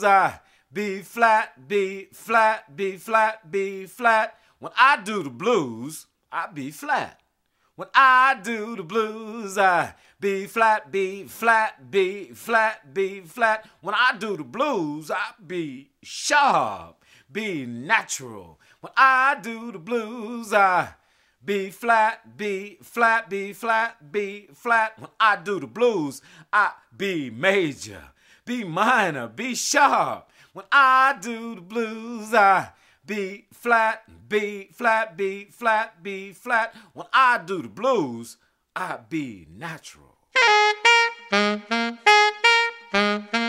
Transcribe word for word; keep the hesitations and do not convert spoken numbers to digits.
blues, I B flat, B flat, B flat, B flat. When I do the blues, I B flat. When I do the blues, I B flat, B flat, B flat, B flat. When I do the blues, I be sharp, be natural. When I do the blues, I B flat, B flat, B flat, B flat. When I do the blues, I B major, B minor, B sharp. When I do the blues, I B flat, B flat, B flat, B flat. When I do the blues, I be natural.